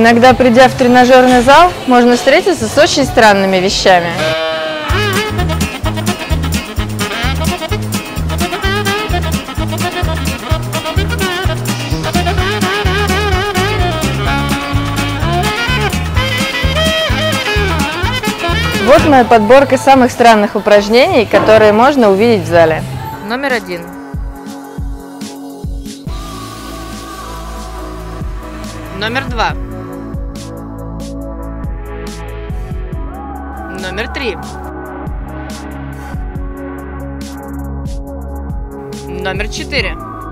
Иногда, придя в тренажерный зал, можно встретиться с очень странными вещами. Вот моя подборка самых странных упражнений, которые можно увидеть в зале. Номер 1. Номер 2. Номер 3. Номер 4.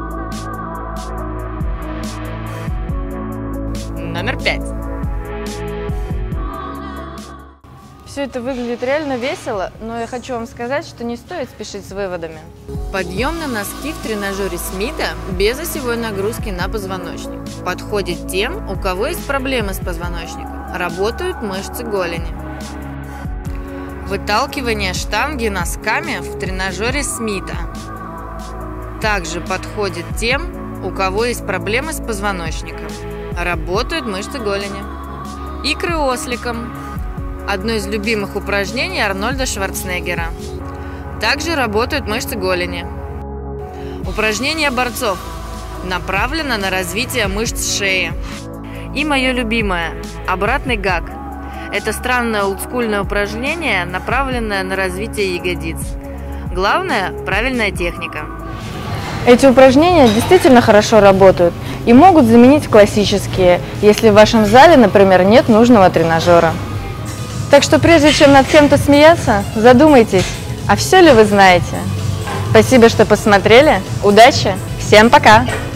Номер 5. Все это выглядит реально весело, но я хочу вам сказать, что не стоит спешить с выводами. Подъем на носки в тренажере Смита без осевой нагрузки на позвоночник подходит тем, у кого есть проблемы с позвоночником, работают мышцы голени. Выталкивание штанги носками в тренажере Смита также подходит тем, у кого есть проблемы с позвоночником, работают мышцы голени. Икры осликом – одно из любимых упражнений Арнольда Шварценеггера. Также работают мышцы голени. Упражнение борцов направлено на развитие мышц шеи. И мое любимое – обратный гак. Это странное олдскульное упражнение, направленное на развитие ягодиц. Главное – правильная техника. Эти упражнения действительно хорошо работают и могут заменить классические, если в вашем зале, например, нет нужного тренажера. Так что прежде чем над кем-то смеяться, задумайтесь, а все ли вы знаете? Спасибо, что посмотрели. Удачи! Всем пока!